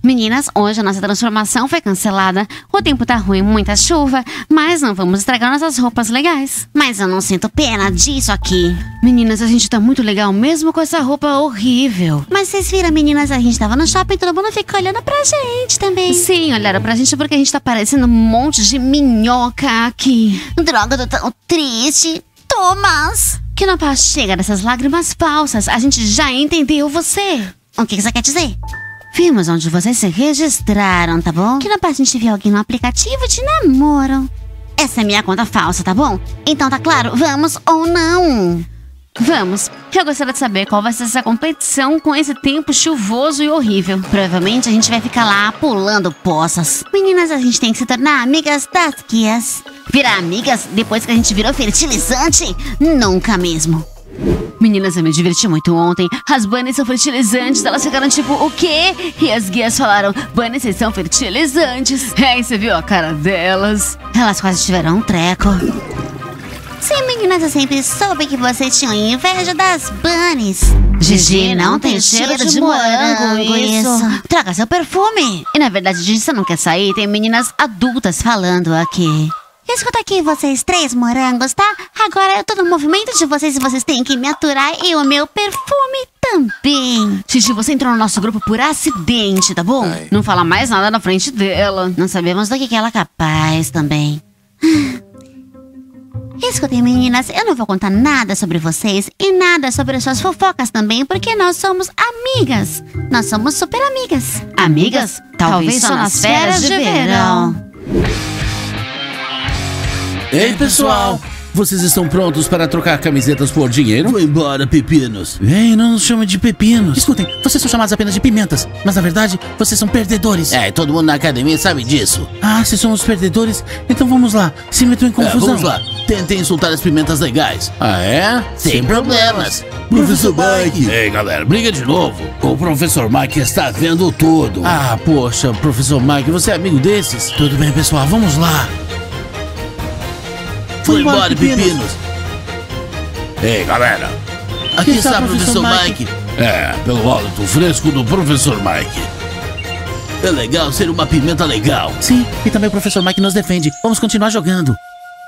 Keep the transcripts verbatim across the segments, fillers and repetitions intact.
Meninas, hoje a nossa transformação foi cancelada. O tempo tá ruim, muita chuva, mas não vamos estragar nossas roupas legais. Mas eu não sinto pena disso aqui. Meninas, a gente tá muito legal mesmo com essa roupa horrível. Mas vocês viram, meninas, a gente tava no shopping, todo mundo fica olhando pra gente também. Sim, olharam pra gente porque a gente tá parecendo um monte de minhoca aqui. Droga, eu tô tão triste. Thomas! Que não pode chegar dessas lágrimas falsas. A gente já entendeu você. O que você quer dizer? Vimos onde vocês se registraram, tá bom? Que não pode a gente ver alguém no aplicativo de namoro. Essa é minha conta falsa, tá bom? Então tá claro, vamos ou não? Vamos. Eu gostaria de saber qual vai ser essa competição com esse tempo chuvoso e horrível. Provavelmente a gente vai ficar lá pulando poças. Meninas, a gente tem que se tornar amigas das guias. Virar amigas depois que a gente virou fertilizante? Nunca mesmo. Meninas, eu me diverti muito ontem. As bunnies são fertilizantes. Elas ficaram tipo, o quê? E as guias falaram, bunnies, vocês são fertilizantes. É, e você viu a cara delas? Elas quase tiveram um treco. Sim, meninas, eu sempre soube que vocês tinham inveja das bunnies. Gigi, não tem cheiro de morango isso. Traga seu perfume. E na verdade, Gigi, você não quer sair? Tem meninas adultas falando aqui. Escuta aqui, vocês três morangos, tá? Agora eu tô no movimento de vocês e vocês têm que me aturar e o meu perfume também. Gigi, você entrou no nosso grupo por acidente, tá bom? Ai. Não fala mais nada na frente dela. Não sabemos do que, que ela é capaz também. Escutem, meninas, eu não vou contar nada sobre vocês e nada sobre as suas fofocas também, porque nós somos amigas. Nós somos super amigas. Amigas? Talvez, Talvez só nas férias de verão. Ei, pessoal! Vocês estão prontos para trocar camisetas por dinheiro? Vou embora, pepinos. Ei, não nos chame de pepinos. Escutem, vocês são chamados apenas de pimentas, mas na verdade, vocês são perdedores. É, todo mundo na academia sabe disso. Ah, se somos perdedores, então vamos lá. Se metam em confusão. É, vamos lá. Tentem insultar as pimentas legais. Ah, é? Sem problemas. Professor Mike. Ei, galera, briga de novo. O professor Mike está vendo tudo. Ah, poxa, professor Mike, você é amigo desses? Tudo bem, pessoal, vamos lá. Foi embora, pepinos. pepinos. Ei, galera. Aqui está, está o professor Mike. Mike. É, pelo hálito fresco do professor Mike. É legal ser uma pimenta legal. Sim, e também o professor Mike nos defende. Vamos continuar jogando.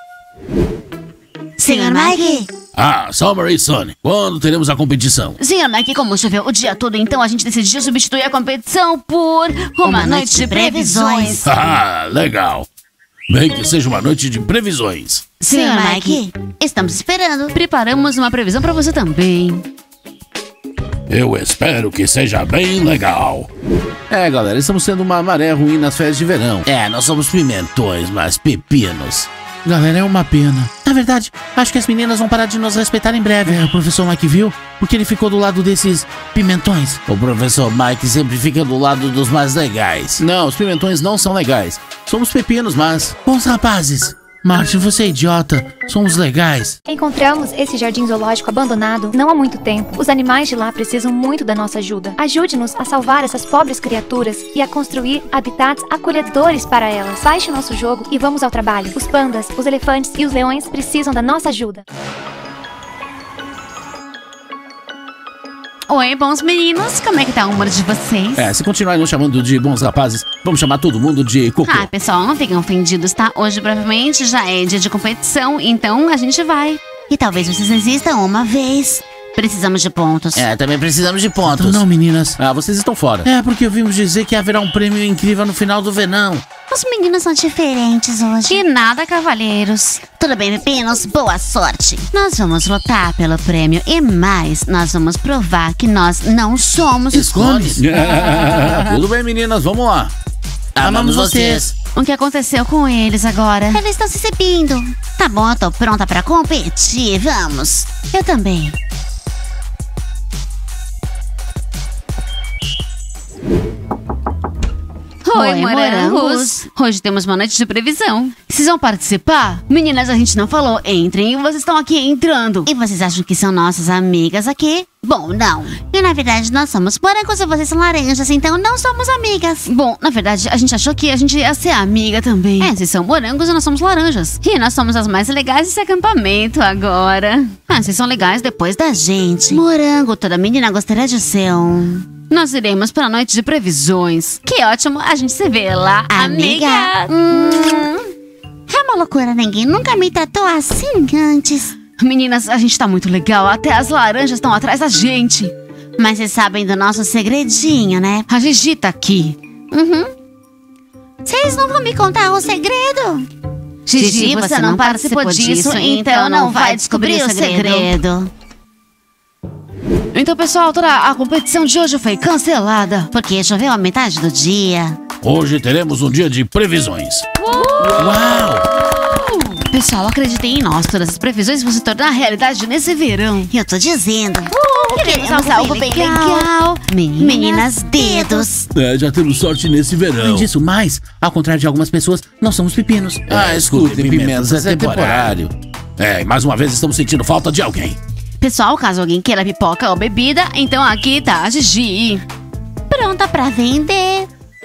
Senhor Mike? Ah, Summer e Sunny, quando teremos a competição? Senhor Mike, como choveu o dia todo, então a gente decidiu substituir a competição por uma, uma noite, noite de previsões. Ah, legal. Bem que seja uma noite de previsões. Senhor Mike, estamos esperando. Preparamos uma previsão pra você também. Eu espero que seja bem legal. É, galera, estamos sendo uma maré ruim nas férias de verão. É, nós somos pimentões, mas pepinos. Galera, é uma pena. Na verdade, acho que as meninas vão parar de nos respeitar em breve. É, o professor Mike viu, porque ele ficou do lado desses pimentões. O professor Mike sempre fica do lado dos mais legais. Não, os pimentões não são legais. Somos pepinos, mas... Bons rapazes. Martin, você é idiota. Somos legais. Encontramos esse jardim zoológico abandonado não há muito tempo. Os animais de lá precisam muito da nossa ajuda. Ajude-nos a salvar essas pobres criaturas e a construir habitats acolhedores para elas. Baixe o nosso jogo e vamos ao trabalho. Os pandas, os elefantes e os leões precisam da nossa ajuda. Oi, bons meninos, como é que tá o humor de vocês? É, se continuarem nos chamando de bons rapazes, vamos chamar todo mundo de cocô. Ah, pessoal, não fiquem ofendidos, tá? Hoje provavelmente já é dia de competição, então a gente vai. E talvez vocês existam uma vez. Precisamos de pontos. É, também precisamos de pontos. Então não, meninas. Ah, vocês estão fora. É, porque ouvimos dizer que haverá um prêmio incrível no final do verão. Os meninos são diferentes hoje. E nada, cavalheiros. Tudo bem, pepinos? Boa sorte. Nós vamos lutar pelo prêmio e mais, nós vamos provar que nós não somos os clones. Tudo bem, meninas, vamos lá. Amamos vocês. O que aconteceu com eles agora? Eles estão se exibindo. Tá bom, eu tô pronta pra competir, vamos. Eu também. Oi, Oi morangos. morangos! Hoje temos uma noite de previsão. Vocês vão participar? Meninas, a gente não falou. Entrem e vocês estão aqui entrando. E vocês acham que são nossas amigas aqui? Bom, não. E na verdade nós somos morangos e vocês são laranjas, então não somos amigas. Bom, na verdade a gente achou que a gente ia ser amiga também. É, vocês são morangos e nós somos laranjas. E nós somos as mais legais desse acampamento agora. Ah, vocês são legais depois da gente. Morango, toda menina gostaria de ser um... Nós iremos para a noite de previsões. Que ótimo, a gente se vê lá, amiga. Amiga. Hum, é uma loucura, ninguém nunca me tratou assim antes. Meninas, a gente tá muito legal. Até as laranjas estão atrás da gente. Mas vocês sabem do nosso segredinho, né? A Gigi tá aqui. Uhum. Vocês não vão me contar o segredo? Gigi, você não participou disso, então não vai descobrir o segredo. Então, pessoal, toda a competição de hoje foi cancelada. Porque choveu a metade do dia. Hoje teremos um dia de previsões. Uau! Pessoal, acreditem em nós. Todas as previsões vão se tornar realidade nesse verão. Eu tô dizendo. Queremos algo bem legal. Meninas, Meninas dedos. É, já temos sorte nesse verão. Além disso, mais, ao contrário de algumas pessoas, não somos pepinos. Ah, escutem, pimentas, é temporário. É, e mais uma vez estamos sentindo falta de alguém. Pessoal, caso alguém queira pipoca ou bebida, então aqui tá a Gigi. Pronta pra vender.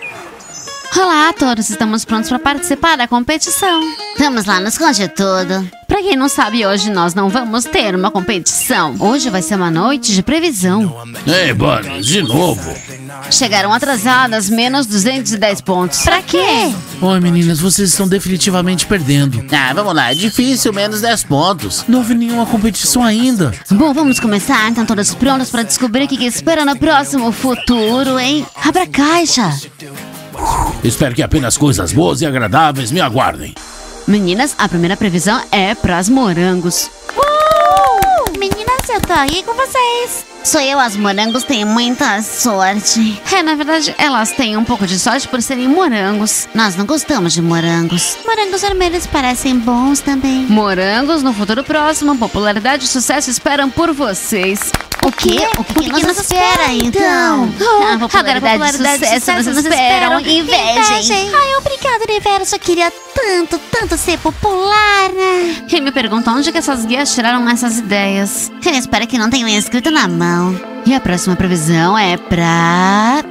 Olá, todos estamos prontos para participar da competição. Vamos lá, nos conte tudo. Pra quem não sabe, hoje nós não vamos ter uma competição. Hoje vai ser uma noite de previsão. Ei, Bunnies, de novo. Chegaram atrasadas, menos duzentos e dez pontos. Pra quê? Oi, meninas, vocês estão definitivamente perdendo. Ah, vamos lá, é difícil, menos dez pontos. Não houve nenhuma competição ainda. Bom, vamos começar. Então todas prontas para descobrir o que, que espera no próximo futuro, hein? Abra a caixa. Espero que apenas coisas boas e agradáveis me aguardem. Meninas, a primeira previsão é pras morangos. Uh! Meninas, eu tô aí com vocês. Sou eu, as morangos têm muita sorte. É, na verdade, elas têm um pouco de sorte por serem morangos. Nós não gostamos de morangos. Morangos vermelhos parecem bons também. Morangos, no futuro próximo, popularidade e sucesso esperam por vocês. O quê? O que, o que, que nos espera, então? Oh, a popularidade, popularidade e sucesso nos esperam. Invejem. Ai, obrigado, universo. Eu queria tanto, tanto ser popular, né? Quem me pergunta onde que essas guias tiraram essas ideias? Eu espero que não tenham escrito na mão. E a próxima previsão é pra...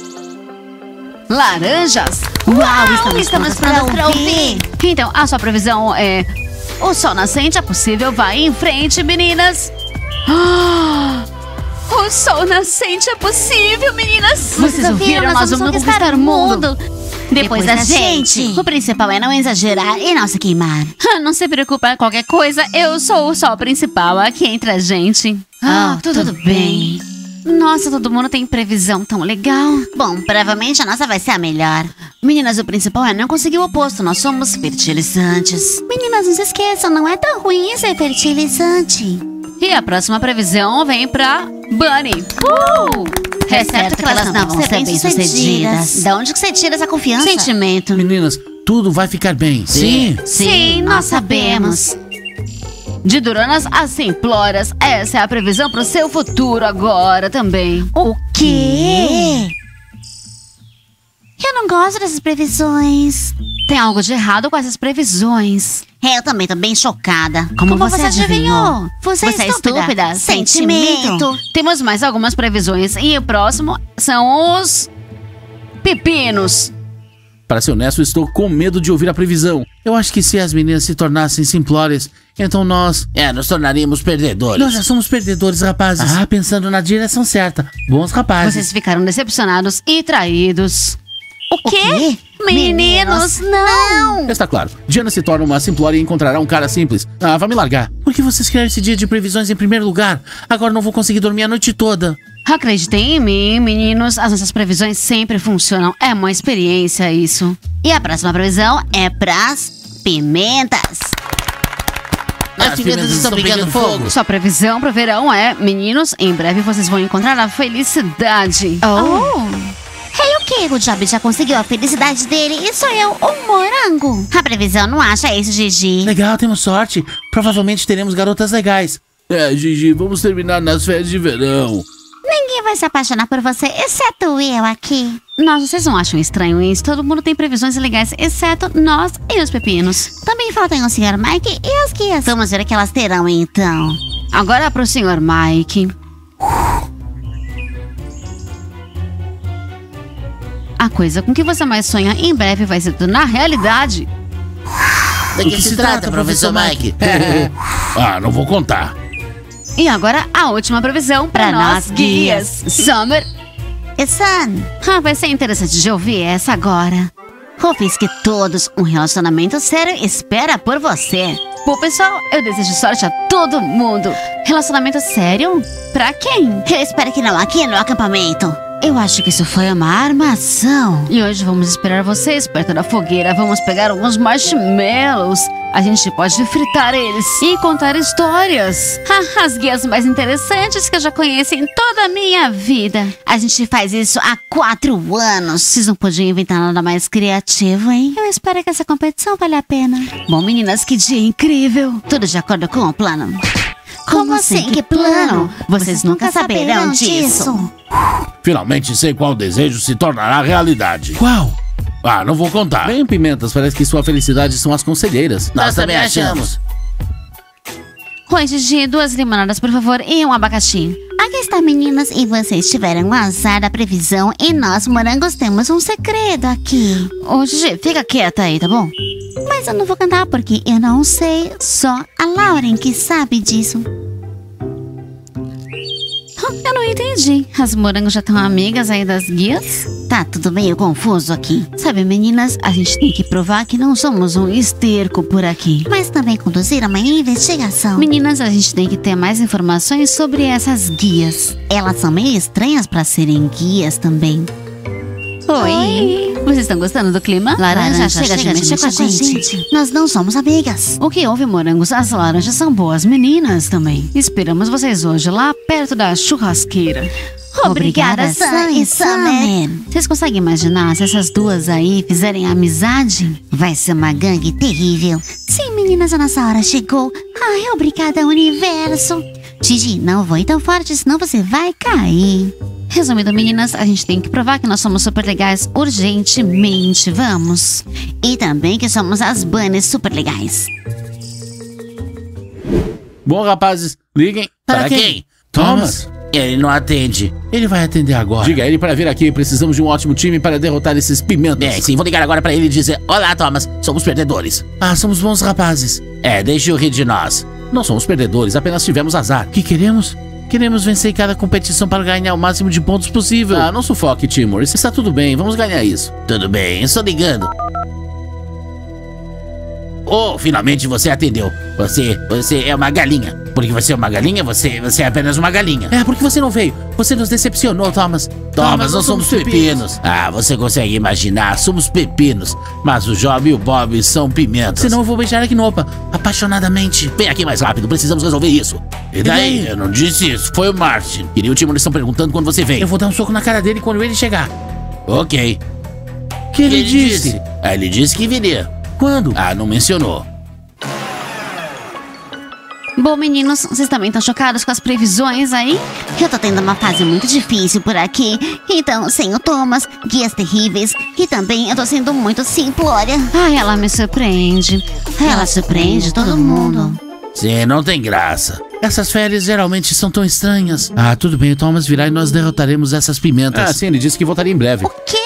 laranjas. Uau, estamos, estamos prontos pra ouvir. Então, a sua previsão é... o sol nascente é possível, vai em frente, meninas. Ah, o sol nascente é possível, meninas. Vocês, Vocês ouviram? Nós vamos conquistar o mundo. Depois, Depois da, da gente. gente. O principal é não exagerar e não se queimar. Não se preocupa, qualquer coisa, eu sou o sol principal aqui entre a gente. Ah, oh, tudo, tudo bem. bem. Nossa, todo mundo tem previsão tão legal. Bom, provavelmente a nossa vai ser a melhor. Meninas, o principal é não conseguir o oposto. Nós somos fertilizantes. Meninas, não se esqueçam, não é tão ruim ser fertilizante. E a próxima previsão vem pra Bunny. Uh! É certo que elas não vão ser bem-sucedidas. De onde que você tira essa confiança? Sentimento. Meninas, tudo vai ficar bem. Sim. Sim, Sim nós sabemos. De Duranas a Simploras, essa é a previsão pro seu futuro agora também. O quê? Eu não gosto dessas previsões. Tem algo de errado com essas previsões. É, eu também tô bem chocada. Como, Como você, você adivinhou? adivinhou? Você, você é estúpida. estúpida. Sentimento. Sentimento. Temos mais algumas previsões. E o próximo são os... pepinos. Para ser honesto, estou com medo de ouvir a previsão. Eu acho que se as meninas se tornassem simplórias, então nós... É, nos tornaríamos perdedores. Nós já somos perdedores, rapazes. Ah, pensando na direção certa. Bons rapazes. Vocês ficaram decepcionados e traídos. O quê? O quê? Meninos, não! Está claro. Diana se torna uma simplória e encontrará um cara simples. Ah, vai me largar. Por que vocês querem esse dia de previsões em primeiro lugar? Agora não vou conseguir dormir a noite toda. Acreditem em mim, meninos. As nossas previsões sempre funcionam. É uma experiência isso. E a próxima previsão é pras pimentas. As pimentas estão pegando fogo. Sua previsão pro verão é: meninos, em breve vocês vão encontrar a felicidade. Oh! Hey, o que? O Job já conseguiu a felicidade dele e sou eu, um morango. A previsão não acha isso, Gigi. Legal, temos sorte. Provavelmente teremos garotas legais. É, Gigi, vamos terminar nas férias de verão. Ninguém vai se apaixonar por você, exceto eu aqui. Nossa, vocês não acham estranho isso? Todo mundo tem previsões legais, exceto nós e os pepinos. Também faltam o senhor Mike e as guias. Vamos ver o que elas terão, então. Agora pro senhor Mike. A coisa com que você mais sonha em breve vai se tornar realidade. Do que, que se trata, professor Mike? Ah, não vou contar. E agora a última previsão para nós guias. Summer Sun. Ah, vai ser interessante de ouvir essa agora. Rufus, que todos um relacionamento sério espera por você. Bom, pessoal, eu desejo sorte a todo mundo. Relacionamento sério? Pra quem? Eu espero que não aqui no acampamento. Eu acho que isso foi uma armação. E hoje vamos esperar vocês perto da fogueira. Vamos pegar alguns marshmallows. A gente pode fritar eles e contar histórias. Ah, as guias mais interessantes que eu já conheci em toda a minha vida. A gente faz isso há quatro anos. Vocês não podiam inventar nada mais criativo, hein? Eu espero que essa competição valha a pena. Bom, meninas, que dia incrível. Tudo de acordo com o plano. Como assim? Que plano? Vocês nunca saberão disso. Finalmente sei qual desejo se tornará realidade. Qual? Ah, não vou contar. Bem, Pimentas, parece que sua felicidade são as conselheiras. Nós, Nós também achamos. Oi, Gigi, duas limonadas, por favor, e um abacaxi. Aqui está, meninas, e vocês tiveram o azar da previsão e nós, morangos, temos um segredo aqui. Ô, Gigi, fica quieta aí, tá bom? Mas eu não vou cantar porque eu não sei, só a Lauren que sabe disso. Eu não entendi. As morangos já estão amigas aí das guias? Tá tudo meio confuso aqui. Sabe, meninas, a gente tem que provar que não somos um esterco por aqui. Mas também conduzir uma investigação. Meninas, a gente tem que ter mais informações sobre essas guias. Elas são meio estranhas pra serem guias também. Oi. Oi. Vocês estão gostando do clima? Laranja, Laranja chega, chega de mexer com a gente. gente. Nós não somos amigas. O que houve, morangos? As laranjas são boas meninas também. Esperamos vocês hoje lá perto da churrasqueira. Obrigada, Sam e Summer. Vocês conseguem imaginar se essas duas aí fizerem amizade? Vai ser uma gangue terrível. Sim, meninas, a nossa hora chegou. Ai, obrigada, universo. Gigi, não voe tão forte, senão você vai cair. Resumindo, meninas, a gente tem que provar que nós somos super legais urgentemente, vamos. E também que somos as bunnies super legais. Bom, rapazes, liguem. Para, para quem? quem? Thomas? Ele não atende. Ele vai atender agora. Diga a ele para vir aqui, precisamos de um ótimo time para derrotar esses pimentas. Bem, sim, vou ligar agora para ele e dizer: olá, Thomas, somos perdedores. Ah, somos bons rapazes. É, deixe eu rir de nós. Não somos perdedores, apenas tivemos azar. O que queremos? Queremos vencer cada competição para ganhar o máximo de pontos possível. Ah, não sufoque, Timur. Isso está tudo bem, vamos ganhar isso. Tudo bem, estou ligando. Oh, finalmente você atendeu. Você, você é uma galinha. Porque você é uma galinha, você, você é apenas uma galinha. É, porque você não veio. Você nos decepcionou, Thomas. Thomas, nós somos pepinos. pepinos. Ah, você consegue imaginar, somos pepinos. Mas o Job e o Bob são pimentas. Senão eu vou beijar a Gnopa, apaixonadamente. Vem aqui mais rápido, precisamos resolver isso. E daí? Eu não disse isso, foi o Martin. E o Timur estão perguntando quando você vem. Eu vou dar um soco na cara dele quando ele chegar. Ok. O que ele, ele disse? disse? Ah, ele disse que viria. Quando? Ah, não mencionou. Bom, meninos, vocês também estão chocados com as previsões aí? Eu tô tendo uma fase muito difícil por aqui. Então, sem o Thomas, guias terríveis. E também eu tô sendo muito simplória. Ai, ela me surpreende. Ela, ela surpreende todo mundo. Sim, não tem graça. Essas férias geralmente são tão estranhas. Ah, tudo bem, o Thomas virá e nós derrotaremos essas pimentas. Ah, sim, ele disse que voltaria em breve. O quê?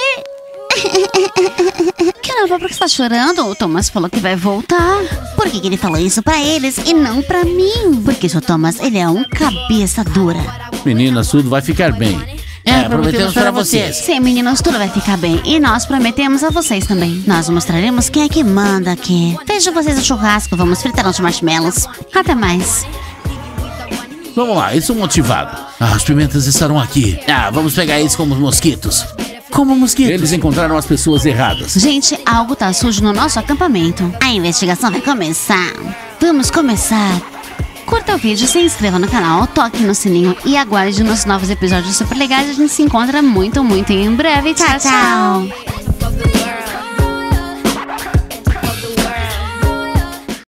Caramba, por que você tá chorando? O Thomas falou que vai voltar. Por que, que ele falou isso pra eles e não pra mim? Porque o Thomas, ele é um cabeça dura. Meninas, tudo vai ficar bem. É, é prometemos para vocês. Sim, meninos, tudo vai ficar bem. E nós prometemos a vocês também. Nós mostraremos quem é que manda aqui. Vejo vocês no churrasco, vamos fritar uns marshmallows. Até mais. Vamos lá, eles são motivados. Ah, os pimentas estarão aqui. Ah, vamos pegar eles como mosquitos. Como mosquitos? Eles encontraram as pessoas erradas. Gente, algo tá sujo no nosso acampamento. A investigação vai começar. Vamos começar. Curta o vídeo, se inscreva no canal, toque no sininho e aguarde nossos novos episódios super legais. A gente se encontra muito, muito em breve. Tchau, tchau. tchau.